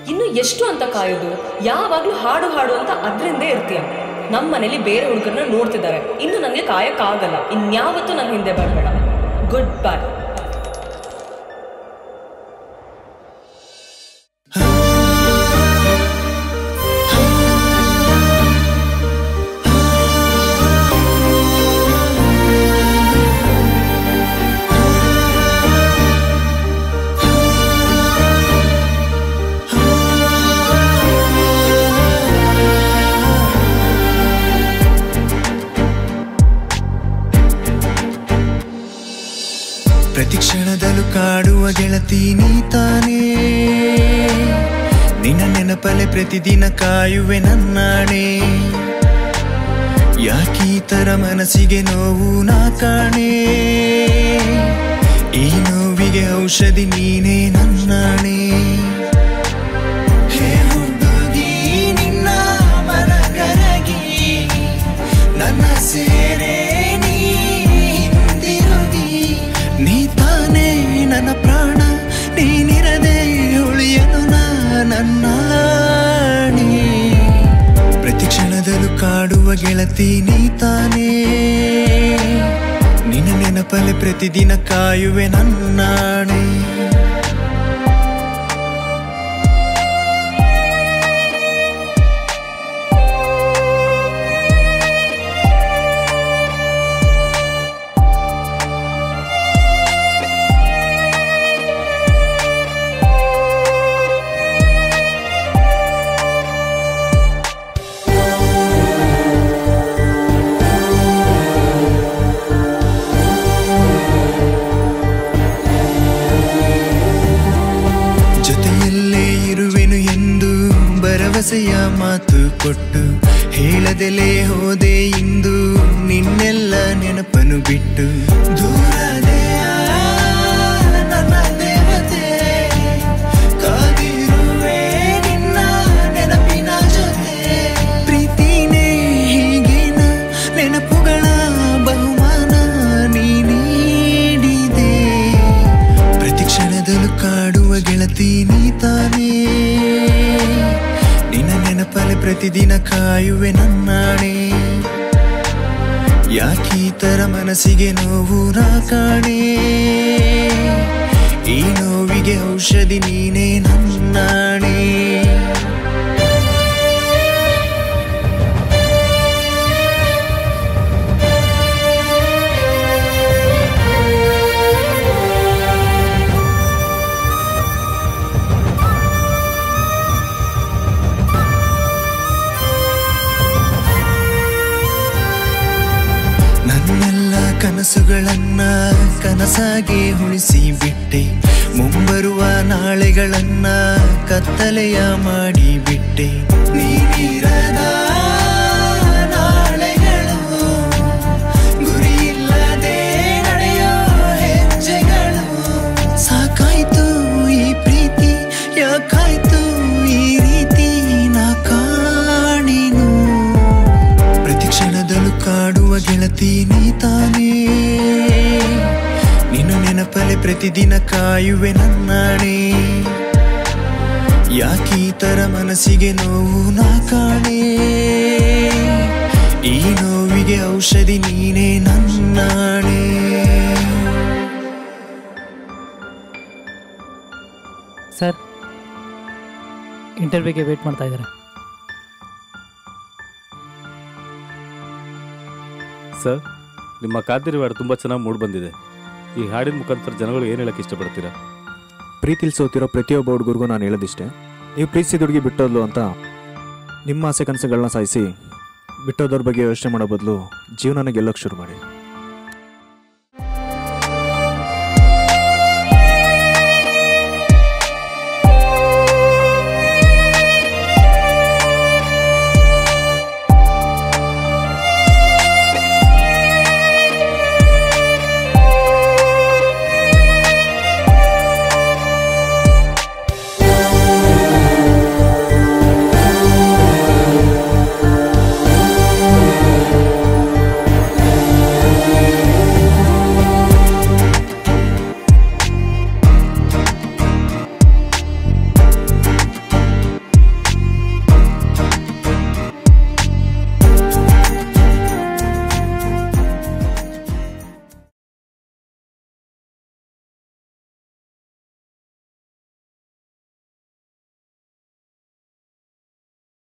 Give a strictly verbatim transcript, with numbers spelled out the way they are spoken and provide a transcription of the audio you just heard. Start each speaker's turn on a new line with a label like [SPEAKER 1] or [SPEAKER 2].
[SPEAKER 1] ಇನ್ನು ಎಷ್ಟು ಅಂತ ಕಾಯೋದು? ಯಾವಾಗಲೂ ಹಾಡು ಹಾಡು ಅಂತ ಅದರಿಂದೇ ಇರ್ತೀಯ. ನಮ್ಮ ಮನೇಲಿ ಬೇರೆ ಹುಡುಗರನ್ನ ನೋಡ್ತಿದ್ದಾರೆ. ಇನ್ನು ನನಗೆ ಕಾಯಕ್ಕಾಗಲ್ಲ. ಇನ್ಯಾವತ್ತೂ ನನ್ನ ಹಿಂದೆ ಬರಬೇಡ. Good bye.
[SPEAKER 2] ಪ್ರತಿ ಕ್ಷಣದಲ್ಲೂ ಕಾಡುವ ಗೆಳತಿ ನೀ ತಾನೇ. ನಿನ್ನ ನೆನಪಲೆ ಪ್ರತಿದಿನ ಕಾಯುವೆ ನನ್ನಾಣೆ. ಯಾಕೀ ತರ ಮನಸ್ಸಿಗೆ ನೋವು ನಾ ಕಾಣೆ. ಈ ನೋವಿಗೆ ಔಷಧಿ ನೀನೇ ನನ್ನಾಣೆ. ಹೇ ಹುಡುಗಿ ನಿನ್ನ ಮನಗರಗಿ ನನ್ನ ಸೇರೆ ನೀ ತಾನೇ ನನ್ನ ಪ್ರಾಣ. ನೀನಿರದೆ ಉಳಿಯನು ನನ್ನಾಣಿ. ಪ್ರತಿ ಕ್ಷಣದಲ್ಲೂ ಕಾಡುವ ಗೆಳತಿ ನೀ ತಾನೇ. ನಿನ್ನ ನೆನಪಲೆ ಪ್ರತಿದಿನ ಕಾಯುವೆ ನನ್ನಾಣೆ. ಭರವಸೆಯ ಮಾತು ಕೊಟ್ಟು ಹೇಳದೆಲೆ ಹೋದೆ ಇಂದು ನಿನ್ನೆಲ್ಲ ನೆನಪನು ಬಿಟ್ಟು. ದೂರದೆಯ ನನ್ನ ದೇವತೆ ಕಾದಿರುವೆ ನಿನ್ನ ನೆನಪಿನ ಜೊತೆ. ಪ್ರೀತಿನೇ ಹೀಗೇನ ನೆನಪುಗಳ ಬಹುಮಾನ ನೀ ನೀಡಿದೆ. ಪ್ರತಿ ಕ್ಷಣದಲ್ಲೂ ಕಾಡುವ ಗೆಳತಿ ನೀ ತಾನೇ. ನಿನ್ನ ನೆನಪಲೆ ಪ್ರತಿದಿನ ಕಾಯುವೆ ನನ್ನಾಣೆ. ಯಾಕೀ ತರ ಮನಸ್ಸಿಗೆ ನೋವು ನಾ ಕಾಣೆ. ಈ ನೋವಿಗೆ ಔಷಧಿ ನೀನೇ ನನ್ನಾಣೆ. ನನ್ನೆಲ್ಲ ಕನಸುಗಳನ್ನ ಕನಸಾಗಿ ಉಳಿಸಿ ಬಿಟ್ಟೆ. ಮುಂಬರುವ ನಾಳೆಗಳನ್ನ ಕತ್ತಲೆಯ ಮಾಡಿ ಬಿಟ್ಟೆ. ನೀನಿರದ ನಾಳೆಗಳು ಗುರಿಯಿಲ್ಲದೆ ನಡೆಯೋ ಹೆಜ್ಜೆಗಳು. ಸಾಕಾಯ್ತು ಈ ಪ್ರೀತಿ ಯಾಕಾಯ್ತು ಈ ರೀತಿ ನಾ ಕಾಣಿನು. ಪ್ರತಿ ಕ್ಷಣದಲ್ಲೂ ಕಾಡುವ ಗೆಳತಿ ನೀ ತಾನೇ. ನಿನ್ನ ನೆನಪಲೆ ಪ್ರತಿದಿನ ಕಾಯುವೆ ನನ್ನಾಣೆ. ಯಾಕೀ ತರ ಮನಸ್ಸಿಗೆ ನೋವು ನಾ ಕಾಣೆ. ಈ ನೋವಿಗೆ ಔಷಧಿ ನೀನೇ ನನ್ನಾಣೆ.
[SPEAKER 3] ಸರ್, ಇಂಟರ್ವ್ಯೂಗೆ ವೇಟ್ ಮಾಡ್ತಾ ಇದ್ದಾರೆ.
[SPEAKER 4] ಸರ್, ನಿಮ್ಮ ಕಾದಿರುವ ಹಾಡು ತುಂಬ ಚೆನ್ನಾಗಿ ಮೂಡಿ ಬಂದಿದೆ. ಈ ಹಾಡಿನ ಮುಖಾಂತರ ಜನಗಳು ಏನು ಹೇಳಕ್ಕೆ ಇಷ್ಟಪಡ್ತೀರಾ?
[SPEAKER 5] ಪ್ರೀತಿಲಿ ಸೋತಿರೋ ಪ್ರತಿಯೊಬ್ಬ ಹುಡುಗರಿಗೂ ನಾನು ಹೇಳೋದಿಷ್ಟೇ, ನೀವು ಪ್ರೀತಿಸಿದ ಹುಡುಗಿ ಬಿಟ್ಟೋದ್ಲು ಅಂತ ನಿಮ್ಮ ಆಸೆ ಕನಸುಗಳನ್ನ ಸಾಯಿಸಿ ಬಿಟ್ಟೋದವ್ರ ಬಗ್ಗೆ ಯೋಚನೆ ಮಾಡೋ ಬದಲು ಜೀವನನ ಗೆಲ್ಲೋಕ್ಕೆ ಶುರು ಮಾಡಿ.